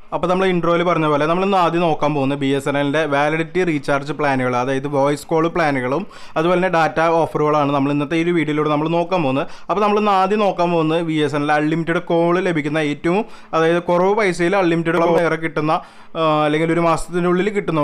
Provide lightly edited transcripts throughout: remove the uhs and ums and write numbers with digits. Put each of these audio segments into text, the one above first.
അപ്പോൾ നമ്മൾ ഇൻട്രോയിൽ പറഞ്ഞ പോലെ നമ്മളിന്ന് ആദ്യം നോക്കാൻ പോകുന്നത് BSNLന്റെ വാലിഡിറ്റി റീചാർജ് പ്ലാനുകൾ, അതായത് വോയിസ് കോൾ പ്ലാനുകളും അതുപോലെ തന്നെ ഡാറ്റ ഓഫറുകളാണ് നമ്മൾ ഇന്നത്തെ ഈ ഒരു വീഡിയോയിലൂടെ നമ്മൾ നോക്കാൻ പോകുന്നത്. അപ്പോൾ നമ്മളിന്ന് ആദ്യം നോക്കാൻ പോകുന്നത് BSNL അൺലിമിറ്റഡ് കോൾ ലഭിക്കുന്ന ഏറ്റവും, അതായത് കുറവ് പൈസയിൽ അൺലിമിറ്റഡ് കോൾ വേറെ കിട്ടുന്ന അല്ലെങ്കിൽ ഒരു മാസത്തിനുള്ളിൽ കിട്ടുന്ന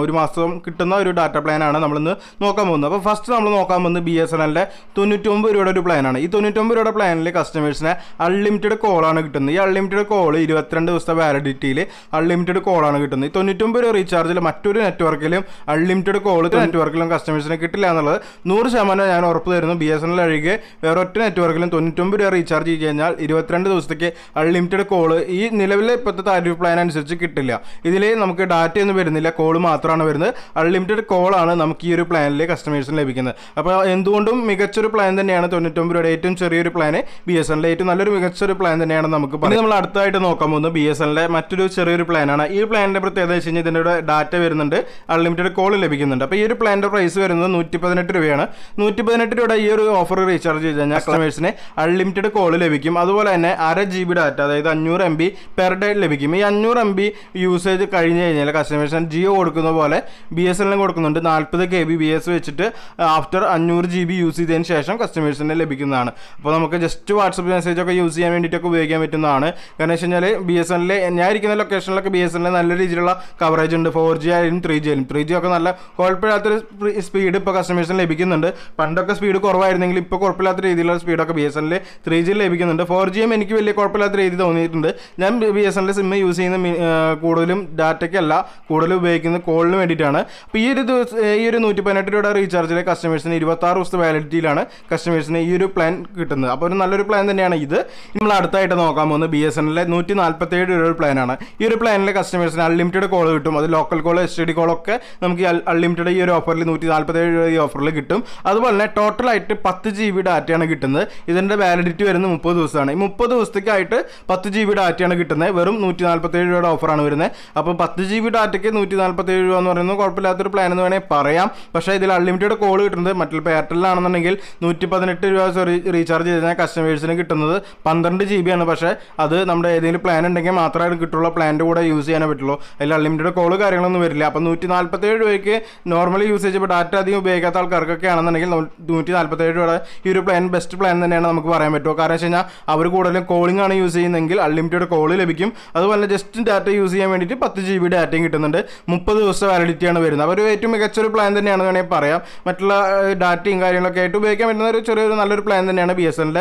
ഒരു ഡാറ്റ പ്ലാനാണ് നമ്മളിന്ന് നോക്കാൻ പോകുന്നത്. അപ്പോൾ ഫസ്റ്റ് നമ്മൾ നോക്കാൻ പോകുന്നത് BSNLന്റെ 99 രൂപയുടെ ഒരു പ്ലാനാണ്. ഈ 99 രൂപയുടെ പ്ലാനിൽ കസ്റ്റമേഴ്സിനെ അൺലിമിറ്റഡ് കോളാണ് കിട്ടുന്നത്. ഈ അൺലിമിറ്റഡ് കോൾ 22 ദിവസത്തെ വാലിഡിറ്റിയിൽ അൺലിമിറ്റഡ് കോളാണ് കിട്ടുന്നത്. ഈ 99 രൂപ റീചാർജിൽ മറ്റൊരു നെറ്റ്വർക്കിലും അൺലിമിറ്റഡ് കോൾ നെറ്റ്വർക്കിലും കസ്റ്റമേഴ്സിനെ കിട്ടില്ല എന്നുള്ളത് 100% ഞാൻ ഉറപ്പ് തരുന്നു. BSNL ഒഴികെ വേറെ ഒറ്റ നെറ്റ്വർക്കിലും 99 രൂപ റീചാർജ് ചെയ്ത് കഴിഞ്ഞാൽ 22 ദിവസത്തേക്ക് അൺലിമിറ്റഡ് കോൾ ഈ നിലവിലെ ഇപ്പോഴത്തെ താരിഫ് പ്ലാൻ അനുസരിച്ച് കിട്ടില്ല. ഇതിൽ നമുക്ക് ഡാറ്റയൊന്നും വരുന്നില്ല, കോൾ മാത്രമാണ് വരുന്നത്. അൺലിമിറ്റഡ് കോളാണ് നമുക്ക് ഈ ഒരു പ്ലാനിൽ കസ്റ്റമേഴ്സിന് ലഭിക്കുന്നത്. അപ്പോൾ എന്തുകൊണ്ടും മികച്ചൊരു പ്ലാൻ തന്നെയാണ് 99 രൂപയുടെ ഏറ്റവും ചെറിയൊരു പ്ലാന്. BSNL ഏറ്റവും നല്ലൊരു മികച്ചൊരു പ്ലാൻ തന്നെയാണ് നമുക്ക് പറയാം. നമ്മൾ അടുത്തായിട്ട് നോക്കാൻ പോകുന്നത് BSNLന്റെ മറ്റൊരു ചെറിയൊരു പ്ലാനാണ്. ഈ പ്ലാനിന്റെ പ്രത്യേകത വെച്ച് കഴിഞ്ഞാൽ ഇതിൻ്റെ ഡാറ്റ വരുന്നുണ്ട്, അൺലിമിറ്റഡ് കോൾ ലഭിക്കുന്നുണ്ട്. അപ്പോൾ ഈ ഒരു പ്ലാനിന്റെ പ്രൈസ് വരുന്നത് 118 രൂപയാണ്. 118 രൂപയുടെ ഈ ഒരു ഓഫർ റീചാർജ് ചെയ്ത് കഴിഞ്ഞാൽ കസ്റ്റമേഴ്സിന് അൺലിമിറ്റഡ് കോൾ ലഭിക്കും. അതുപോലെ തന്നെ 1/2 GB ഡാറ്റ, അതായത് 500 MB പെർ ഡേ ലഭിക്കും. ഈ 500 MB യൂസേജ് കഴിഞ്ഞ് കഴിഞ്ഞാൽ കസ്റ്റമേഴ്സിന് ജിയോ കൊടുക്കുന്ന പോലെ BSNL കൊടുക്കുന്നുണ്ട്. 40 kbps വെച്ചിട്ട് ആഫ്റ്റർ 500 GB യൂസ് ചെയ്തതിന് ശേഷം കസ്റ്റമേഴ്സിന് ലഭിക്കുന്നതാണ്. അപ്പോൾ നമുക്ക് ജസ്റ്റ് വാട്സപ്പ് മെസ്സേജ് ഒക്കെ യൂസ് ചെയ്യാൻ വേണ്ടിയിട്ടൊക്കെ ഉപയോഗിക്കാൻ പറ്റുന്നതാണ്. കാരണം വെച്ച് കഴിഞ്ഞാൽ BSNL ഞാൻ ഇരിക്കുന്ന ലൊക്കേഷനിലൊക്കെ BSNL നല്ല രീതിയിലുള്ള കവറേജ് ഉണ്ട്. 4G ആയാലും 3G ആയാലും 3G ഒക്കെ നല്ല കുഴപ്പമില്ലാത്തൊരു സ്പീഡ് ഇപ്പോൾ കസ്റ്റമേഴ്സിന് ലഭിക്കുന്നുണ്ട്. പണ്ടൊക്കെ സ്പീഡ് കുറവായിരുന്നെങ്കിൽ ഇപ്പോൾ കുഴപ്പമില്ലാത്ത രീതിയിലുള്ള സ്പീഡൊക്കെ BSNL 3G ലഭിക്കുന്നുണ്ട്. 4Gയും എനിക്ക് വലിയ കുഴപ്പമില്ലാത്ത രീതി തോന്നിയിട്ടുണ്ട്. ഞാൻ BSNL സിം യൂസ് ചെയ്യുന്ന കൂടുതലും ഡാറ്റയ്ക്കല്ല, കൂടുതലും ഉപയോഗിക്കുന്നത് കോളിന് വേണ്ടിയിട്ടാണ്. അപ്പോൾ ഈ ഒരു 118 രൂപയുടെ റീചാർജിലെ കസ്റ്റമേഴ്സിന് 26 ദിവസത്തെ വാലിഡിറ്റിയിലാണ് കസ്റ്റമേഴ്സിന് ഈ ഒരു പ്ലാൻ കിട്ടുന്നത്. അപ്പോൾ ഒരു നല്ലൊരു പ്ലാൻ തന്നെയാണ് ഇത്. നമ്മൾ അടുത്തായിട്ട് നോക്കാൻ പോകുന്നത് BSNL 147 രൂപയുടെ പ്ലാനാണ്. ഈ ഒരു പ്ലാനിലെ കസ്റ്റമേഴ്സിന് അൺലിമിറ്റഡ് കോൾ കിട്ടും. അത് ലോക്കൽ കോൾ, STD കോളൊക്കെ നമുക്ക് അൺലിമിറ്റഡ് ഈ ഒരു ഓഫറിൽ 147 രൂപ ഈ ഓഫറിൽ കിട്ടും. അതുപോലെ തന്നെ ടോട്ടലായിട്ട് 10 GB ഡാറ്റയാണ് കിട്ടുന്നത്. ഇതിൻ്റെ വാലിഡിറ്റി വരുന്നത് 30 ദിവസമാണ്. ഈ 30 ദിവസത്തേക്കായിട്ട് 10 GB ഡാറ്റയാണ് കിട്ടുന്നത്. വെറും 147 രൂപയുടെ ഓഫറാണ് വരുന്നത്. അപ്പോൾ 10 GB ഡാറ്റയ്ക്ക് 147 രൂപ എന്ന് പറയുന്നത് കുഴപ്പമില്ലാത്തൊരു പ്ലാൻ എന്ന് വേണമെങ്കിൽ പറയാം. പക്ഷേ ഇതിൽ അൺലിമിറ്റഡ് കോൾ കിട്ടുന്നത് മറ്റുള്ള എയർടെല്ലാണെന്നുണ്ടെങ്കിൽ 118 രൂപ റീചാർജ് ചെയ്ത് കഴിഞ്ഞാൽ കസ്റ്റമേഴ്സിന് കിട്ടുന്നത് 12 GB ആണ്. പക്ഷേ അത് നമ്മുടെ ഏതെങ്കിലും പ്ലാൻ ഉണ്ടെങ്കിൽ മാത്രമേ കിട്ടുള്ളൂ, പ്ലാൻ്റെ കൂടെ യൂസ് ചെയ്യാനേ പറ്റുള്ളൂ. അതിൽ അൺലിമിറ്റഡ് കോൾ കാര്യങ്ങളൊന്നും വരില്ല. അപ്പോൾ 147 രൂപയ്ക്ക് നോർമലി യൂസേജ് ഇപ്പോൾ ഡാറ്റ അധികം ഉപയോഗിക്കാത്ത ആൾക്കാർക്കൊക്കെ ആണെന്നുണ്ടെങ്കിൽ 147 രൂപയുടെ ഈ ഒരു പ്ലാൻ ബെസ്റ്റ് പ്ലാൻ തന്നെയാണ് നമുക്ക് പറയാൻ പറ്റുമോ. കാരണം വെച്ച് കഴിഞ്ഞാൽ അവർ കൂടുതലും കോളിംഗ് ആണ് യൂസ് ചെയ്യുന്നതെങ്കിൽ അൺലിമിറ്റഡ് കോൾ ലഭിക്കും. അതുപോലെ ജസ്റ്റ് ഡാറ്റ യൂസ് ചെയ്യാൻ വേണ്ടിയിട്ട് 10 GB ഡാറ്റയും കിട്ടുന്നുണ്ട്. 30 ദിവസത്തെ വാലിഡിറ്റിയാണ് വരുന്നത്. അവർ ഏറ്റവും മികച്ചൊരു പ്ലാൻ തന്നെയാണെന്ന് വേണമെങ്കിൽ പറയാം. മറ്റുള്ള ഡാറ്റയും കാര്യങ്ങളൊക്കെ ആയിട്ട് ഉപയോഗിക്കാൻ പറ്റുന്ന ഒരു ചെറിയൊരു നല്ലൊരു പ്ലാൻ തന്നെയാണ് BSNLന്റെ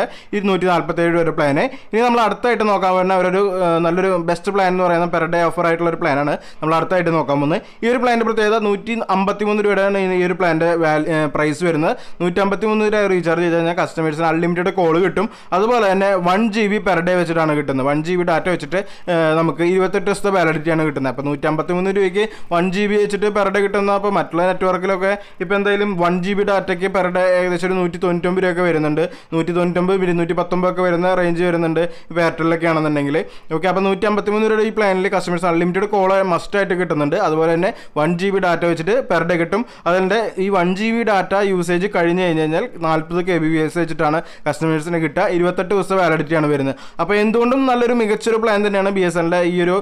147 രൂപ പ്ലാന്. ഇനി നമ്മൾ അടുത്തായിട്ട് നോക്കാൻ പറ്റുന്ന ഒരു നല്ലൊരു ബെസ്റ്റ് പ്ലാൻ എന്ന് പറയുന്നത് പെർ ഡേ ഓഫർ ആയിട്ടുള്ള ഒരു പ്ലാനാണ് നമ്മൾ അടുത്തായിട്ട് നോക്കാൻ പോകുന്നത്. ഈ ഒരു പ്ലാനിൻ്റെ പ്രത്യേകത 153 രൂപയാണ് ഈ ഒരു പ്ലാൻ്റെ പ്രൈസ് വരുന്നത്. 153 രൂപ റീചാർജ് ചെയ്ത് കഴിഞ്ഞാൽ കസ്റ്റമേഴ്സിന് അൺലിമിറ്റഡ് കോൾ കിട്ടും. അതുപോലെ തന്നെ 1 GB പെർ ഡേ വെച്ചിട്ടാണ് കിട്ടുന്നത്. 1 GB ഡാറ്റ വെച്ചിട്ട് നമുക്ക് 28 ദിവസത്തെ വാലിഡിറ്റിയാണ് കിട്ടുന്നത്. അപ്പോൾ 153 രൂപയ്ക്ക് 1 GB വെച്ചിട്ട് പെർ ഡേ കിട്ടുന്ന, അപ്പോൾ മറ്റുള്ള നെറ്റ്വർക്കിലൊക്കെ ഇപ്പോൾ എന്തായാലും 1 GB ഡാറ്റയ്ക്ക് പെർ ഡേ ഏകദേശം ഒരു 199 രൂപയൊക്കെ വരുന്നുണ്ട്. 199, 219 ഒക്കെ വരുന്ന റേഞ്ച് വരുന്നുണ്ട് ഇപ്പോൾ എയർടെല്ലൊക്കെ ആണെന്നുണ്ടെങ്കിൽ. ഓക്കെ, അപ്പോൾ 153 രൂപയുടെ ഈ പ്ലാനിൽ കസ്റ്റമേഴ്സ് അൺലിമിറ്റഡ് കോൾ മസ്റ്റായിട്ട് കിട്ടുന്നുണ്ട്. അതുപോലെ തന്നെ 1 GB ഡാറ്റ വെച്ചിട്ട് പെർ ഡേ കിട്ടും. അതിൻ്റെ ഈ 1 GB ഡാറ്റ യൂസേജ് കഴിഞ്ഞ് കഴിഞ്ഞാൽ 40 kbps വെച്ചിട്ടാണ് കസ്റ്റമേഴ്സിന് കിട്ടുക. 28 ദിവസത്തെ വാലിഡിറ്റിയാണ് വരുന്നത്. അപ്പോൾ എന്തുകൊണ്ടും നല്ലൊരു മികച്ചൊരു പ്ലാൻ തന്നെയാണ് BSNLന്റെ ഈ ഒരു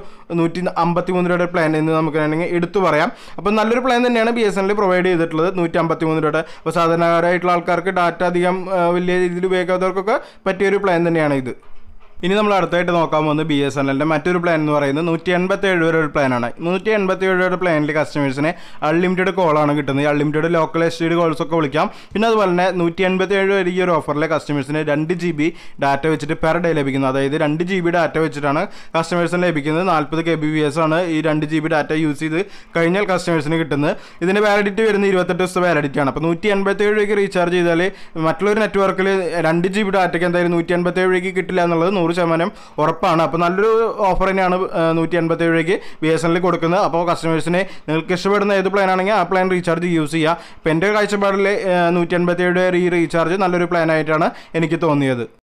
153 രൂപയുടെ പ്ലാൻ എന്ന് നമുക്ക് വേണമെങ്കിൽ എടുത്തു പറയാം. അപ്പോൾ നല്ലൊരു പ്ലാൻ തന്നെയാണ് BSNL പ്രൊവൈഡ് ചെയ്തിട്ടുള്ളത് 153 രൂപയുടെ. അപ്പോൾ സാധാരണക്കാരായിട്ടുള്ള ആൾക്കാർക്ക് ഡാറ്റ അധികം വലിയ രീതിയിൽ ഉപയോഗിക്കാത്തവർക്കൊക്കെ പറ്റിയൊരു പ്ലാൻ തന്നെയാണ് ഇത്. ഇനി നമ്മൾ അടുത്തായിട്ട് നോക്കാൻ പോകുന്നത് BSNLന്റെ മറ്റൊരു പ്ലാൻ എന്ന് പറയുന്നത് 187 രൂപയുടെ ഒരു പ്ലാനാണ്. 187 രൂപയുടെ പ്ലാനിൽ കസ്റ്റമേഴ്സിന് അൺലിമിറ്റഡ് കോളാണ് കിട്ടുന്നത്. അൺലിമിറ്റഡ് ലോക്കൽ STD കോൾസ് ഒക്കെ വിളിക്കാം. പിന്നെ അതുപോലെ തന്നെ 187 രൂപ ഈ ഒരു ഓഫറിലെ കസ്റ്റമേഴ്സിന് 2 GB ഡാറ്റ വെച്ചിട്ട് പെർ ഡേ ലഭിക്കുന്നത്. അതായത് 2 GB ഡാറ്റ വെച്ചിട്ടാണ് കസ്റ്റമേഴ്സിന് ലഭിക്കുന്നത്. 40 kbps ആണ് ഈ 2 GB ഡാറ്റ യൂസ് ചെയ്ത് കഴിഞ്ഞാൽ കസ്റ്റമേഴ്സിന് കിട്ടുന്നത്. ഇതിൻ്റെ വാലിഡിറ്റി വരുന്നത് 28 ദിവസത്തെ വാലിഡിറ്റിയാണ്. അപ്പോൾ 187 രൂപയ്ക്ക് റീചാർജ് ചെയ്താൽ മറ്റുള്ളൊരു നെറ്റ്വർക്കിൽ 2 GB ഡാറ്റയ്ക്ക് എന്തായാലും 187 രൂപയ്ക്ക് കിട്ടില്ല എന്നുള്ളത് 100% ഉറപ്പാണ്. അപ്പോൾ നല്ലൊരു ഓഫർ തന്നെയാണ് 187 രൂപയ്ക്ക് BSNL കൊടുക്കുന്നത്. അപ്പോൾ കസ്റ്റമേഴ്സിനെ നിങ്ങൾക്ക് ഇഷ്ടപ്പെടുന്ന ഏത് പ്ലാൻ ആണെങ്കിൽ ആ പ്ലാൻ റീചാർജ് യൂസ് ചെയ്യുക. ഇപ്പോൾ എൻ്റെ കാഴ്ചപ്പാടിൽ 187 രൂപ ഈ റീചാർജ് നല്ലൊരു പ്ലാനായിട്ടാണ് എനിക്ക് തോന്നിയത്.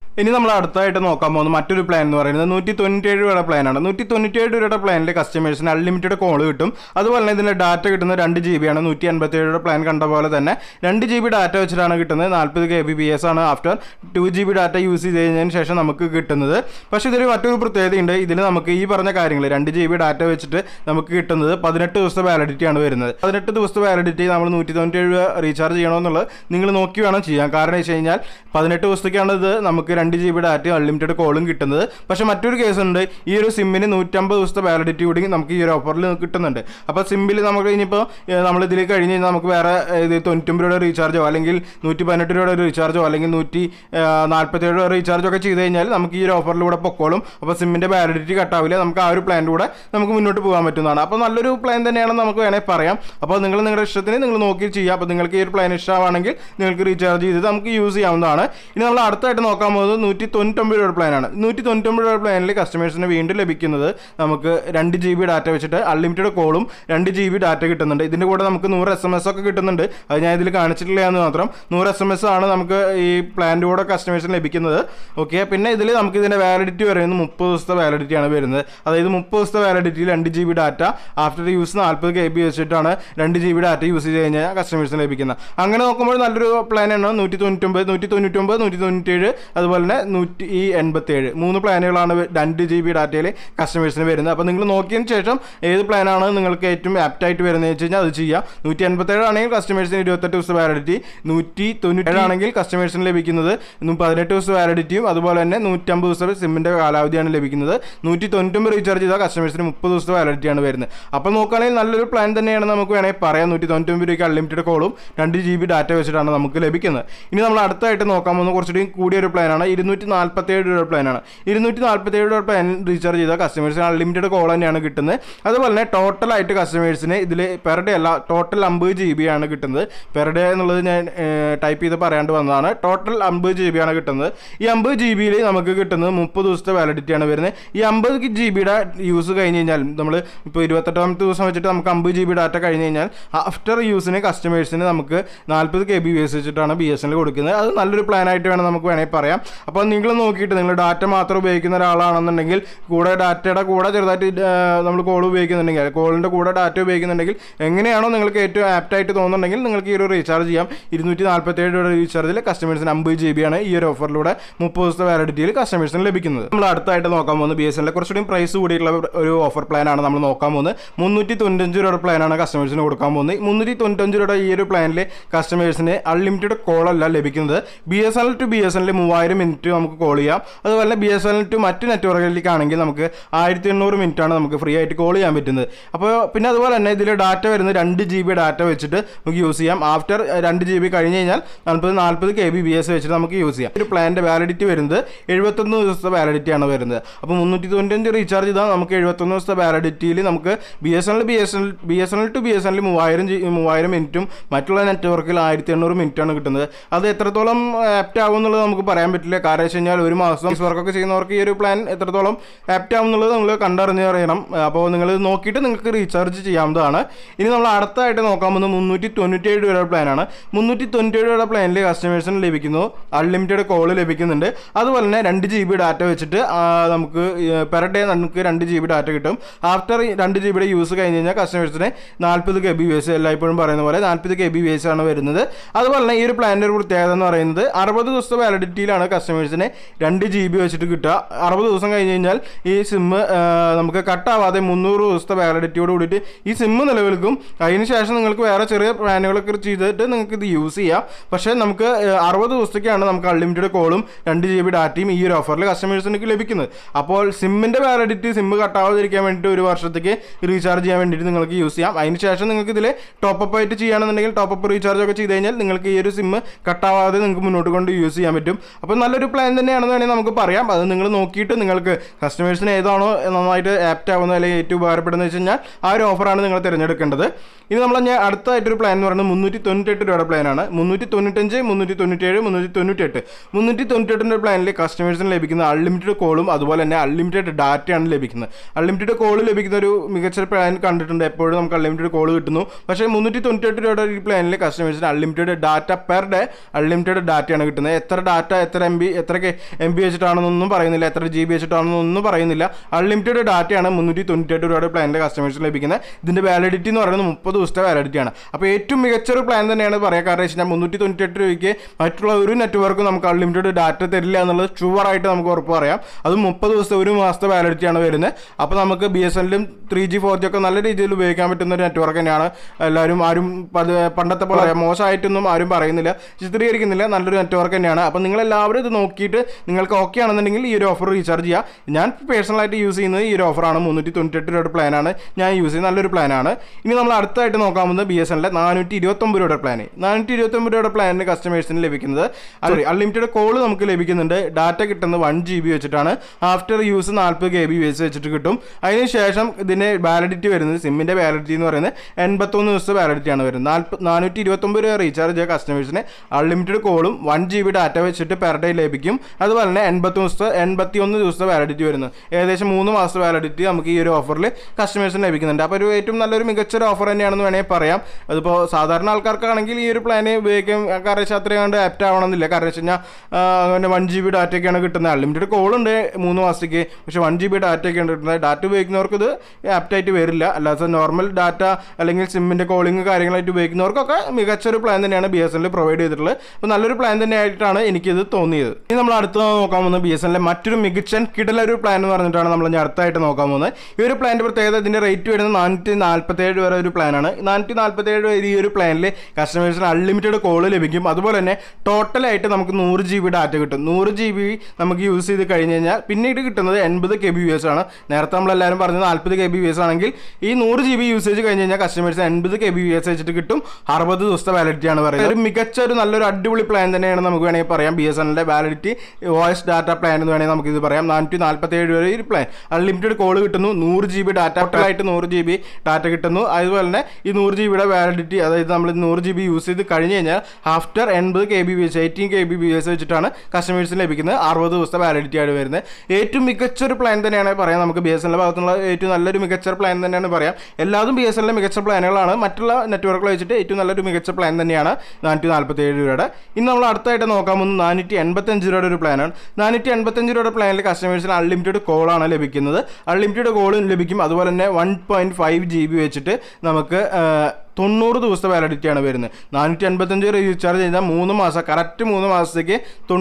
ഇനി നമ്മൾ അടുത്തായിട്ട് നോക്കാൻ പോകുന്ന മറ്റൊരു പ്ലാൻ എന്ന് പറയുന്നത് 197 രൂപയുടെ പ്ലാനാണ്. 197 രൂപയുടെ പ്ലാനിൽ കസ്റ്റമേഴ്സിന് അൺലിമിറ്റഡ് കോൾ കിട്ടും. അതുപോലെ തന്നെ ഇതിൻ്റെ ഡാറ്റ കിട്ടുന്നത് 2 GB ആണ്. 157 രൂപയുടെ പ്ലാൻ കണ്ട പോലെ തന്നെ 2 GB ഡാറ്റ വെച്ചിട്ടാണ് കിട്ടുന്നത്. 40 Kbps ആണ് ആഫ്റ്റർ 2 GB ഡാറ്റ യൂസ് ചെയ്ത് കഴിഞ്ഞതിന് ശേഷം നമുക്ക് കിട്ടുന്നത്. പക്ഷേ ഇതിൽ മറ്റൊരു പ്രത്യേകതയുണ്ട്. ഇതിൽ നമുക്ക് ഈ പറഞ്ഞ കാര്യങ്ങൾ 2 GB ഡാറ്റ വെച്ചിട്ട് നമുക്ക് കിട്ടുന്നത് 18 ദിവസത്തെ വാലിഡിറ്റി ആണ് വരുന്നത്. 18 ദിവസത്തെ വാലിഡിറ്റി നമ്മൾ 197 രൂപ റീചാർജ് ചെയ്യണമെന്നുള്ളത് നിങ്ങൾ നോക്കി വേണം ചെയ്യാൻ. കാരണം വെച്ച് കഴിഞ്ഞാൽ 18 ദിവസത്തേക്കാണ് ഇത് നമുക്ക് 2 GB ഡാറ്റയും അൺലിമിറ്റഡ് കോളും കിട്ടുന്നത്. പക്ഷേ മറ്റൊരു കേസ് ഉണ്ട്, ഈ ഒരു സിമ്മിന് 150 ദിവസത്തെ വാലിഡിറ്റി കൂടി നമുക്ക് ഈ ഒരു ഓഫറിൽ കിട്ടുന്നുണ്ട്. അപ്പോൾ സിമ്മിൽ നമുക്ക് ഇനിയിപ്പോൾ നമ്മൾ ഇതിൽ കഴിഞ്ഞ് കഴിഞ്ഞാൽ നമുക്ക് വേറെ 99 രൂപയുടെ റീചാർജോ അല്ലെങ്കിൽ 118 രൂപയുടെ റീചാർജോ അല്ലെങ്കിൽ 147 രൂപ റീചാർജോ ഒക്കെ ചെയ്ത് കഴിഞ്ഞാൽ നമുക്ക് ഈ ഒരു ഓഫറിലൂടെ പൊക്കോളും. അപ്പോൾ സിമ്മിൻ്റെ വാലിഡിറ്റി കട്ടാവില്ല. നമുക്ക് ആ ഒരു പ്ലാനിൻ്റെ കൂടെ നമുക്ക് മുന്നോട്ട് പോകാൻ പറ്റുന്നതാണ്. അപ്പോൾ നല്ലൊരു പ്ലാൻ തന്നെയാണെന്ന് നമുക്ക് വേണമെങ്കിൽ പറയാം. അപ്പോൾ നിങ്ങൾ നിങ്ങളുടെ ഇഷ്ടത്തിന് നിങ്ങൾ നോക്കി ചെയ്യുക. അപ്പോൾ നിങ്ങൾക്ക് ഈ ഒരു പ്ലാൻ ഇഷ്ടമാണെങ്കിൽ നിങ്ങൾക്ക് റീചാർജ് ചെയ്ത് നമുക്ക് യൂസ് ചെയ്യാവുന്നതാണ്. ഇനി നമ്മൾ അടുത്തായിട്ട് നോക്കാൻ പോകുന്നത് 199 രൂപ പ്ലാനാണ്. 199 രൂപ പ്ലാനിൽ കസ്റ്റമേഴ്സിന് വീണ്ടും ലഭിക്കുന്നത് നമുക്ക് 2 GB ഡാറ്റ വെച്ചിട്ട് അൺലിമിറ്റഡ് കോളും 2 GB ഡാറ്റ കിട്ടുന്നുണ്ട്. ഇതിൻ്റെ കൂടെ നമുക്ക് 100 SMS ഒക്കെ കിട്ടുന്നുണ്ട്. അത് ഞാൻ ഇതിൽ കാണിച്ചിട്ടില്ല എന്ന് മാത്രം. 100 SMS ആണ് നമുക്ക് ഈ പ്ലാനിൻ്റെ കൂടെ കസ്റ്റമേഴ്സിന് ലഭിക്കുന്നത്. ഓക്കെ, പിന്നെ ഇതിൽ നമുക്ക് ഇതിൻ്റെ വാലിഡിറ്റി പറയുന്നത് 30 ദിവസത്തെ വാലിഡിറ്റിയാണ് വരുന്നത്. അതായത് 30 ദിവസത്തെ വാലിഡിറ്റിയിൽ 2 GB data after use 40 KB വെച്ചിട്ടാണ് 2 GB ഡാറ്റ യൂസ് ചെയ്ത് കഴിഞ്ഞാൽ കസ്റ്റമേഴ്സിന് ലഭിക്കുന്നത്. അങ്ങനെ നോക്കുമ്പോൾ നല്ലൊരു പ്ലാനാണ്. 197 അതുപോലെ തന്നെ 187 3 പ്ലാനുകളാണ് 2 GB ഡാറ്റയിൽ കസ്റ്റമേഴ്സിന് വരുന്നത്. അപ്പോൾ നിങ്ങൾ നോക്കിയതിന് ശേഷം ഏത് പ്ലാനാണ് നിങ്ങൾക്ക് ഏറ്റവും ആപ്റ്റായിട്ട് വരുന്നത് വെച്ച് കഴിഞ്ഞാൽ അത് ചെയ്യാം. 187 ആണെങ്കിൽ കസ്റ്റമേഴ്സിന് 28 ദിവസത്തെ വാലിഡിറ്റി, 197 ആണെങ്കിൽ കസ്റ്റമേഴ്സിന് ലഭിക്കുന്നത് 18 ദിവസത്തെ വാലിഡിറ്റിയും അതുപോലെ തന്നെ 150 ദിവസത്തെ സിമ്മിൻ്റെ കാലാവധിയാണ് ലഭിക്കുന്നത്. 199 റീചാർജ് ചെയ്താൽ കസ്റ്റമേഴ്സിന് 30 ദിവസത്തെ വാലിഡിറ്റിയാണ് വരുന്നത്. അപ്പോൾ നോക്കുകയാണെങ്കിൽ നല്ലൊരു പ്ലാൻ തന്നെയാണെന്ന് നമുക്ക് വേണമെങ്കിൽ പറയാം. 199 രൂപയ്ക്ക് അൺലിമിറ്റഡ് കോളും 2 GB ഡാറ്റ വെച്ചിട്ടാണ് നമുക്ക് ലഭിക്കുന്നത്. ഇനി നമ്മൾ അടുത്തായിട്ട് നോക്കാൻ പോകുന്ന കുറച്ചുകൂടി കൂടിയൊരു പ്ലാനാണ്. 247 രൂപ പ്ലാനാണ്. 247 രൂപ പ്ലാൻ റീചാർജ് ചെയ്താൽ കസ്റ്റമേഴ്സിന് അൺലിമിറ്റഡ് കോൾ തന്നെയാണ് കിട്ടുന്നത്. അതുപോലെ തന്നെ ടോട്ടലായിട്ട് കസ്റ്റമേഴ്സിന് ഇതിൽ പെർ ഡേ അല്ല, ടോട്ടൽ 50 GB ആണ് കിട്ടുന്നത്. പെർ ഡേ എന്നുള്ളത് ഞാൻ ടൈപ്പ് ചെയ്ത് പറയാണ്ട് വന്നതാണ്. ടോട്ടൽ 50 GB ആണ് കിട്ടുന്നത്. ഈ 50 GB നമുക്ക് കിട്ടുന്നത് 30 ദിവസത്തെ വാലിഡിറ്റിയാണ് വരുന്നത്. ഈ 50 GB യൂസ് കഴിഞ്ഞ് കഴിഞ്ഞാൽ നമ്മൾ ഇപ്പോൾ 28ാമത്തെ ദിവസം വെച്ചിട്ട് നമുക്ക് 50 GB ഡാറ്റ കഴിഞ്ഞ് കഴിഞ്ഞാൽ ആഫ്റ്റർ യൂസിന് കസ്റ്റമേഴ്സിന് നമുക്ക് 40 Kbps വെച്ചിട്ടാണ് Bsnl കൊടുക്കുന്നത്. അത് നല്ലൊരു പ്ലാനായിട്ട് വേണം നമുക്ക് വേണമെങ്കിൽ പറയാം. അപ്പോൾ നിങ്ങൾ നോക്കിയിട്ട് നിങ്ങൾ ഡാറ്റ മാത്രം ഉപയോഗിക്കുന്ന ഒരാളാണെന്നുണ്ടെങ്കിൽ കൂടെ ഡാറ്റയുടെ കൂടെ ചെറുതായിട്ട് നമ്മൾ കോൾ ഉപയോഗിക്കുന്നുണ്ടെങ്കിൽ കോളിൻ്റെ കൂടെ ഡാറ്റ ഉപയോഗിക്കുന്നുണ്ടെങ്കിൽ എങ്ങനെയാണോ നിങ്ങൾക്ക് ഏറ്റവും ആപ്റ്റായിട്ട് തോന്നുന്നുണ്ടെങ്കിൽ നിങ്ങൾക്ക് ഈ ഒരു റീചാർജ് ചെയ്യാം. 247 രൂപയുടെ റീചാർജിൽ കസ്റ്റമേഴ്സിന് 50 GB ആണ് ഈ ഒരു ഓഫറിലൂടെ 30 ദിവസത്തെ വാലിഡിറ്റിയിൽ കസ്റ്റമേഴ്സിന് ലഭിക്കുന്നത്. നമ്മൾ അടുത്തായിട്ട് നോക്കാൻ പോകുന്നത് Bsnl കുറച്ചുകൂടി പ്രൈസ് കൂടിയിട്ടുള്ള ഒരു ഓഫർ പ്ലാനാണ് നമ്മൾ നോക്കാൻ പോകുന്നത്. 395 രൂപയുടെ പ്ലാനാണ് കസ്റ്റമേഴ്സിന് കൊടുക്കാൻ പോകുന്നത്. 395 രൂപയുടെ ഈ ഒരു പ്ലാനിൽ കസ്റ്റമേഴ്സിന് അൺലിമിറ്റഡ് കോളല്ല ലഭിക്കുന്നത്. Bsnl ടു Bsnl 3000 മിനിറ്റ് നമുക്ക് കോൾ ചെയ്യാം. അതുപോലെ Bsnl ടു മറ്റ് നെറ്റ്വർക്കിലേക്കാണെങ്കിൽ നമുക്ക് 1800 മിനിറ്റാണ് നമുക്ക് ഫ്രീ ആയിട്ട് കോൾ ചെയ്യാൻ പറ്റുന്നത്. അപ്പോൾ പിന്നെ അതുപോലെ തന്നെ ഇതിൽ ഡാറ്റ വരുന്നത് 2 GB ഡാറ്റ വെച്ചിട്ട് നമുക്ക് യൂസ് ചെയ്യാം. ആഫ്റ്റർ 2 GB കഴിഞ്ഞ് കഴിഞ്ഞാൽ 40 Kbps വെച്ചിട്ട് നമുക്ക് യൂസ് ചെയ്യാം. ഒരു പ്ലാനിൻ്റെ വാലിഡിറ്റി വരുന്നത് 71 ദിവസത്തെ വാലിഡിറ്റിയാണ് വരുന്നത്. അപ്പോൾ 395 റീചാർജ് ചെയ്താൽ നമുക്ക് 71 ദിവസത്തെ വാലിഡിറ്റിയിൽ നമുക്ക് Bsnl ടു Bsnl 3000 മിനിറ്റും മറ്റുള്ള നെറ്റ്വർക്കിൽ 1800 മിനിറ്റാണ് കിട്ടുന്നത്. അത് എത്രത്തോളം ആപ്റ്റ് ആവും എന്നുള്ളത് നമുക്ക് പറയാൻ പറ്റില്ല. കാരണം വെച്ച് കഴിഞ്ഞാൽ ഒരു മാസം വർക്കൊക്കെ ചെയ്യുന്നവർക്ക് ഈ ഒരു പ്ലാൻ എത്രത്തോളം ആപ്റ്റ് ആവും എന്നുള്ളത് നമ്മൾ കണ്ടറിഞ്ഞ് അറിയണം. അപ്പോൾ നിങ്ങൾ നോക്കിയിട്ട് നിങ്ങൾക്ക് റീചാർജ് ചെയ്യാവുന്നതാണ്. ഇനി നമ്മൾ അടുത്തായിട്ട് നോക്കാൻ പോകുന്നത് 397 രൂപയുടെ പ്ലാനാണ്. 397 രൂപയുടെ പ്ലാനിൽ കസ്റ്റമേഴ്സിന് ലഭിക്കുന്നു അൺലിമിറ്റഡ് കോൾ ലഭിക്കുന്നുണ്ട്. അതുപോലെ തന്നെ 2 GB ഡാറ്റ വെച്ചിട്ട് നമുക്ക് പെർ ഡേ നമുക്ക് 2 GB ഡാറ്റ കിട്ടും. ആഫ്റ്റർ 2 GB യൂസ് കഴിഞ്ഞ് കഴിഞ്ഞാൽ കസ്റ്റമേഴ്സിന് 40 Kbps എല്ലായ്പ്പോഴും പറയുന്ന പോലെ 40 Kbps ആണ് വരുന്നത്. അതുപോലെ തന്നെ ഈ ഒരു പ്ലാനിൻ്റെ ഒരു പ്രത്യേകത എന്ന് പറയുന്നത് 60 ദിവസത്തെ വാലിഡിറ്റിയിലാണ് കസ്റ്റമേഴ്സിന് 2 GB വെച്ചിട്ട് കിട്ടുക. 60 ദിവസം കഴിഞ്ഞ് കഴിഞ്ഞാൽ ഈ സിമ്മ് നമുക്ക് കട്ടാവാതെ 300 ദിവസത്തെ വാലിഡിറ്റിയോട് കൂടിയിട്ട് ഈ സിമ്മ് നിലവിൽക്കും. അതിന് ശേഷം നിങ്ങൾക്ക് വേറെ ചെറിയ പ്ലാനുകളൊക്കെ ചെയ്തിട്ട് നിങ്ങൾക്ക് ഇത് യൂസ് ചെയ്യാം. പക്ഷേ നമുക്ക് 60 ദിവസത്തേക്കാണ് നമുക്ക് അൺലിമിറ്റഡ് കോളും 2 GB ഡാറ്റയും ഈ ഒരു ഓഫറിൽ കസ്റ്റമേഴ്സിന് ലഭിക്കുന്നത്. അപ്പോൾ സിമ്മിൻ്റെ വാലിഡിറ്റി സിമ്മ് കട്ടാവാതിരിക്കാൻ വേണ്ടിയിട്ട് 1 വർഷത്തേക്ക് റീചാർജ് ചെയ്യാൻ വേണ്ടിയിട്ട് നിങ്ങൾക്ക് യൂസ് ചെയ്യാം. അതിന് ശേഷം നിങ്ങൾക്ക് ഇതിൽ ടോപ്പപ്പ് ആയിട്ട് ചെയ്യുകയാണെന്നുണ്ടെങ്കിൽ ടോപ്പപ്പ് റീചാർജ് ഒക്കെ ചെയ്ത് കഴിഞ്ഞാൽ നിങ്ങൾക്ക് ഈ ഒരു സിമ്മ് കട്ടാവാതെ നിങ്ങൾക്ക് മുന്നോട്ട് കൊണ്ട് യൂസ് ചെയ്യാൻ പറ്റും. അപ്പോൾ നല്ലൊരു പ്ലാൻ തന്നെയാണെന്ന് വേണമെങ്കിൽ നമുക്ക് പറയാം. അത് നിങ്ങൾ നോക്കിയിട്ട് നിങ്ങൾക്ക് കസ്റ്റമേഴ്സിന് ഏതാണോ നന്നായിട്ട് ആപ്റ്റ് ആവുന്നത് അല്ലെങ്കിൽ ഏറ്റവും ഉപകാരപ്പെടുന്നത് വെച്ച് കഴിഞ്ഞാൽ ആ ഒരു ഓഫറാണ് നിങ്ങൾ തിരഞ്ഞെടുക്കേണ്ടത്. ഇനി നമ്മൾ അടുത്തായിട്ടൊരു പ്ലാൻ എന്ന് പറയുന്നത് 398 രൂപയുടെ പ്ലാനാണ്. 395, 397, 398. 398ൻ്റെ പ്ലാനിൽ കസ്റ്റമേഴ്സിന് ലഭിക്കുന്ന അൺലിമിറ്റഡ് കോളും അതുപോലെ തന്നെ അൺലിമിറ്റഡ് ഡാറ്റയാണ് ലഭിക്കുന്നത്. അൺലിമിറ്റഡ് കോൾ ലഭിക്കുന്ന ഒരു മികച്ച പ്ലാൻ കണ്ടിട്ടുണ്ട്. എപ്പോഴും നമുക്ക് അൺലിമിറ്റഡ് കോൾ കിട്ടുന്നു. പക്ഷേ 398 രൂപയുടെ ഈ പ്ലാനിൽ കസ്റ്റമേഴ്സിന് unlimited data per day unlimited ഡാറ്റയാണ് കിട്ടുന്നത്. എത്ര ഡാറ്റ എത്ര MB MB എത്ര MB വെച്ചിട്ടാണെന്നൊന്നും പറയുന്നില്ല, എത്ര GB വെച്ചിട്ടാണെന്നൊന്നും പറയുന്നില്ല. അൺലിമിറ്റഡ് ഡാറ്റയാണ് 398 രൂപയുടെ പ്ലാനിൻ്റെ കസ്റ്റമേഴ്സിന് ലഭിക്കുന്നത്. ഇതിൻ്റെ വാലിഡിറ്റി എന്ന് പറയുന്നത് 30 ദിവസത്തെ വാലിഡിറ്റിയാണ്. അപ്പോൾ ഏറ്റവും മികച്ചൊരു പ്ലാൻ തന്നെയാണ് പറയാം. കാരണം വെച്ച് കഴിഞ്ഞാൽ 398 രൂപയ്ക്ക് മറ്റുള്ള ഒരു നെറ്റ്വർക്കും നമുക്ക് അൺലിമിറ്റഡ് ഡാറ്റ തരില്ല എന്നുള്ളത് ഷുവറായിട്ട് നമുക്ക് ഉറപ്പ് പറയാം. അത് 30 ദിവസത്തെ 1 മാസത്തെ വാലിഡിറ്റിയാണ് വരുന്നത്. അപ്പോൾ നമുക്ക് BSNലും 3G 4G ഒക്കെ നല്ല രീതിയിൽ ഉപയോഗിക്കാൻ പറ്റുന്ന ഒരു നെറ്റ്വർക്ക് തന്നെയാണ്. എല്ലാവരും ആരും പണ്ടത്തെ പോലെ മോശമായിട്ടൊന്നും ആരും പറയുന്നില്ല, ചിത്രീകരിക്കുന്നില്ല, നല്ലൊരു നെറ്റ്വർക്ക് തന്നെയാണ്. അപ്പോൾ നിങ്ങളെല്ലാവരും ഇത് നോക്കിയിട്ട് നിങ്ങൾക്ക് ഓക്കെ ആണെന്നുണ്ടെങ്കിൽ ഈ ഒരു ഓഫർ റീചാർജ് ചെയ്യുക. ഞാൻ പേഴ്സണലായിട്ട് യൂസ് ചെയ്യുന്നത് ഈ ഒരു ഓഫറാണ്. 398 രൂപയുടെ പ്ലാനാണ് ഞാൻ യൂസ് ചെയ്യുന്നത്, നല്ലൊരു പ്ലാനാണ്. ഇനി നമ്മൾ അടുത്തായിട്ട് നോക്കാൻ പോകുന്നത് BSNലെ 429 രൂപയുടെ പ്ലാൻ. 429 രൂപയുടെ പ്ലാനിന് കസ്റ്റമേഴ്സിന് ലഭിക്കുന്നത് അൺലിമിറ്റഡ് കോൾ നമുക്ക് ലഭിക്കുന്നുണ്ട്. ഡാറ്റ കിട്ടുന്നത് 1 GB വെച്ചിട്ടാണ്. ആഫ്റ്റർ യൂസ് 40 KB വെച്ചിട്ട് കിട്ടും. അതിനുശേഷം ഇതിൻ്റെ വാലിഡിറ്റി വരുന്നത്, സിമ്മിൻ്റെ വാലിഡിറ്റി എന്ന് പറയുന്നത് 81 ദിവസത്തെ വാലിഡിറ്റിയാണ് വരുന്നത്. 429 രൂപ റീചാർജ് ചെയ്യുക കസ്റ്റമേഴ്സിന് അൺലിമിറ്റഡ് കോളും 1 GB ഡാറ്റ വെച്ചിട്ട് പെർ ഡേ ലഭിക്കും. അതുപോലെ തന്നെ 81 ദിവസത്തെ വാലിഡിറ്റി വരുന്നത്, ഏകദേശം 3 മാസത്തെ വാലിഡിറ്റി നമുക്ക് ഈ ഒരു ഓഫറിൽ കസ്റ്റമേഴ്സിന് ലഭിക്കുന്നുണ്ട്. അപ്പോൾ ഒരു ഏറ്റവും നല്ലൊരു മികച്ചൊരു ഓഫർ തന്നെയാണെന്ന് വേണമെങ്കിൽ പറയാം. അതിപ്പോൾ സാധാരണ ആൾക്കാർക്കാണെങ്കിൽ ഈ ഒരു പ്ലാന് ഉപയോഗിക്കും, കാരണം വെച്ചാൽ അത്രയും കണ്ട് ആപ്റ്റ് ആവണമെന്നില്ല. കാരണം വെച്ച് കഴിഞ്ഞാൽ അങ്ങനെ 1 GB ഡാറ്റയൊക്കെയാണ് കിട്ടുന്നത്. അൺലിമിറ്റഡ് കോളുണ്ട് 3 മാസത്തേക്ക്, പക്ഷേ 1 GB ഡാറ്റയൊക്കെയാണ് കിട്ടുന്നത്. ഡാറ്റ ഉപയോഗിക്കുന്നവർക്ക് ഇത് ആപ്റ്റായിട്ട് വരില്ല. അല്ലാതെ നോർമൽ ഡാറ്റ അല്ലെങ്കിൽ സിമ്മിൻ്റെ കോളിംഗ് കാര്യങ്ങളായിട്ട് ഉപയോഗിക്കുന്നവർക്കൊക്കെ മികച്ചൊരു പ്ലാൻ തന്നെയാണ് BSNL പ്രൊവൈഡ് ചെയ്തിട്ടുള്ളത്. അപ്പോൾ നല്ലൊരു പ്ലാൻ തന്നെയായിട്ടാണ് എനിക്കിത് തോന്നിയത്. ഇനി നമ്മൾ അടുത്ത് നോക്കാൻ പോകുന്നത് BSNL മറ്റൊരു മികച്ച കിടലൊരു പ്ലാൻ എന്ന് പറഞ്ഞിട്ടാണ് നമ്മൾ അടുത്തായിട്ട് നോക്കാൻ പോകുന്നത്. ഈ ഒരു പ്ലാനിൻ്റെ പ്രത്യേകത, ഇതിൻ്റെ റേറ്റ് വരുന്നത് 447 വരെ ഒരു പ്ലാനാണ്. 447 വരെ ഈ ഒരു പ്ലാനിൽ കസ്റ്റമേഴ്സിന് അൺലിമിറ്റഡ് കോൾ ലഭിക്കും. അതുപോലെ തന്നെ ടോട്ടലായിട്ട് നമുക്ക് 100 GB ഡാറ്റ കിട്ടും. 100 GB നമുക്ക് യൂസ് ചെയ്ത് കഴിഞ്ഞ് കഴിഞ്ഞാൽ പിന്നീട് കിട്ടുന്നത് 80 kbps ആണ്. നേരത്തെ നമ്മളെല്ലാവരും പറഞ്ഞത് 40 kbps ആണെങ്കിൽ ഈ 100 GB യൂസേജ് കഴിഞ്ഞ് കഴിഞ്ഞാൽ കസ്റ്റമേഴ്സിന് 80 kbps വെച്ചിട്ട് കിട്ടും. 60 ദിവസത്തെ വാലിഡിറ്റിയാണ് പറയുന്നത്. ഒരു മികച്ച ഒരു നല്ലൊരു അടിപൊളി പ്ലാൻ തന്നെയാണ് നമുക്ക് വേണമെങ്കിൽ പറയാം. BSNLന്റെ വാലിഡിറ്റി വോയിസ് ഡാറ്റ പ്ലാൻ എന്ന് വേണമെങ്കിൽ നമുക്കിത് പറയാം. 447 വരെ ഈ പ്ലാൻ അൺലിമിറ്റഡ് കോൾ കിട്ടുന്നു, 100 GB ഡാറ്റ, ടോട്ടലായിട്ട് 100 GB ഡാറ്റ കിട്ടുന്നു. അതുപോലെ തന്നെ ഈ 100 GB വാലിഡിറ്റി, അതായത് നമ്മൾ 100 GB യൂസ് ചെയ്ത് കഴിഞ്ഞ് കഴിഞ്ഞാൽ ആഫ്റ്റർ 80 kbps 18 kbps വെച്ചിട്ടാണ് കസ്റ്റമേഴ്സിന് ലഭിക്കുന്നത്. 60 ദിവസത്തെ വാലിഡിറ്റി ആയിട്ട് വരുന്നത്. ഏറ്റവും മികച്ചൊരു പ്ലാൻ തന്നെയാണ് പറയാം. നമുക്ക് BSNL ഭാഗത്തുള്ള ഏറ്റവും നല്ലൊരു മികച്ച പ്ലാൻ തന്നെയാണ് പറയാം. എല്ലാതും BSNL മികച്ച പ്ലാനുകളാണ്. മറ്റുള്ള നെറ്റ്വർക്കുകൾ വെച്ചിട്ട് ഏറ്റവും നല്ലൊരു മികച്ച പ്ലാൻ തന്നെയാണ് 447 രൂപയുടെ. ഇനി നമ്മൾ അടുത്തായിട്ട് നോക്കാൻ പോകുന്നത് 485 രൂപയുടെ ഒരു പ്ലാനാണ്. 485 രൂപയുടെ പ്ലാനിൽ കസ്റ്റമേഴ്സിന് അൺലിമിറ്റഡ് കോളാണ് ലഭിക്കുന്നത്. അൺലിമിറ്റഡ് കോളും ലഭിക്കും. അതുപോലെ തന്നെ 1.5 GB വെച്ചിട്ട് നമുക്ക് 90 ദിവസത്തെ വാലിഡിറ്റിയാണ് വരുന്നത്. 485 റീചാർജ് ചെയ്താൽ 3 മാസം, കറക്റ്റ് 3 മാസത്തേക്ക്